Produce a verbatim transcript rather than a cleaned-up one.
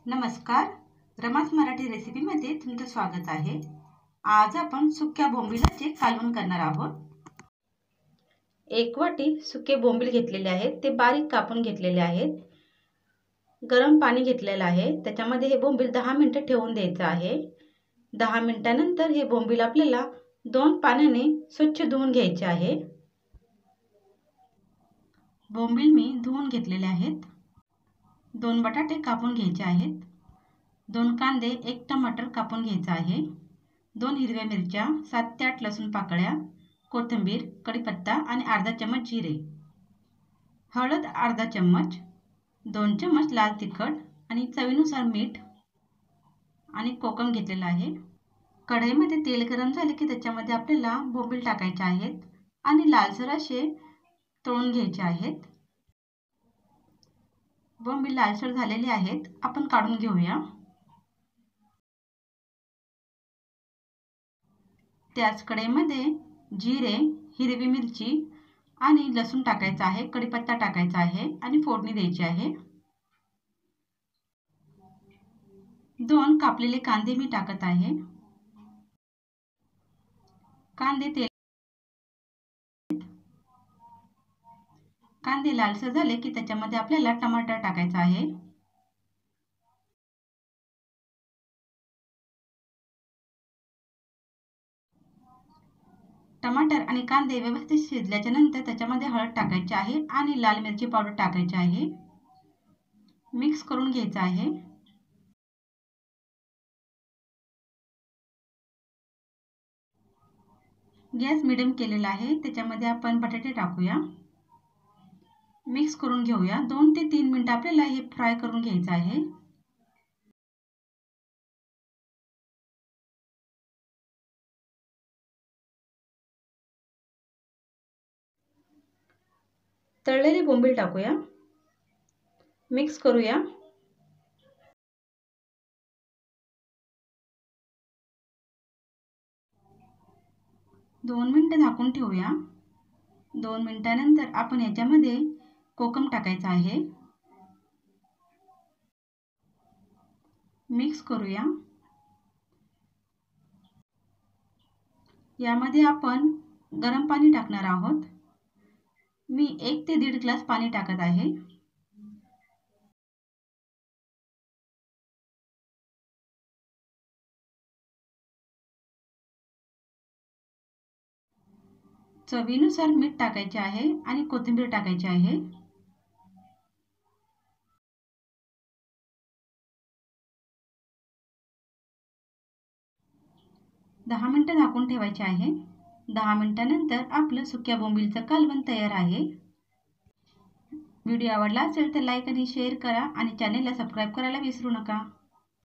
नमस्कार, रमास मराठी रेसिपीमध्ये तुमचं स्वागत आहे। आज आपण सुक्या बोंबिलाचे कालवण करणार आहोत। एक वाटी सुके बोंबील घेतलेले आहेत, ते बारीक कापून घेतलेले आहेत। गरम पाणी घेतलेले आहे, त्याच्यामध्ये हे बोंबील दहा मिनिटे ठेवून द्यायचं आहे। दहा मिनिटांनंतर हे बोंबील आपल्याला दोन पाण्याने स्वच्छ धुवून घ्यायचे आहे। बोंबील मी धुवून घेतलेले आहेत। दोन बटाटे कापून घ्यायचे आहेत। दोन कांदे, एक टमाटर कापून घ्यायचा आहे। दोन हिरव्या मिरच्या, सात ते आठ लसूण पाकळ्या, कोथिंबीर, कढीपत्ता आणि अर्धा चम्मच जिरे, हळद अर्धा चम्मच, दोन चम्मच लाल तिखट आणि चवीनुसार मीठ आणि कोकम घेतलेला आहे। कढईमध्ये तेल गरम झाले की त्याच्यामध्ये आपल्याला बोंबील टाकायचे आहेत आणि लालसर असे तळून घ्यायचे आहेत। बोंबील लालसर झालेले आहेत, आपण काढून घेऊया। त्याच कढईमध्ये जिरे, हिरवी मिरची आणि लसूण टाकायचा आहे, कढीपत्ता टाकायचा आहे आणि फोडणी द्यायची आहे। दोन कापलेले कांदे मी टाकत आहे। कांदे तेल कांदे लालसर झाले की त्याच्यामध्ये आपल्याला टमाटर टाकायचा आहे। टमाटर आणि कांदे व्यवस्थित शिजल्याच्या नंतर त्याच्यामध्ये हळद टाकायची आहे आणि लाल मिरची पावडर टाकायची आहे। मिक्स करून घ्यायचं आहे। गॅस मीडियम केलेला आहे, त्याच्यामध्ये आपण बटाटे टाकूया। मिक्स करून घेऊया। दोन ते तीन मिनिट आपल्याला हे फ्राय करून घ्यायचं आहे। तळलेले बोंबील टाकूया, मिक्स करूया। दोन मिनिटे झाकून ठेवूया। दोन मिनिटांनंतर आपण याच्यामध्ये कोकम टाकायचा आहे। मिक्स करूया। यामध्ये आपण गरम पाणी टाकणार आहोत। मी एक ते दीड ग्लास पाणी टाकत आहे। चवीनुसार मीठ टाकायचे आहे आणि कोथिंबीर टाकायची आहे। दहा मिनिटे झाकून ठेवायचे आहे। दहा मिनिटांनंतर आपलं सुक्या बोंबीलचं कालवण तयार आहे। व्हिडिओ आवडला असेल तर लाईक आणि शेअर करा आणि चॅनलला सबस्क्राइब करायला विसरू नका।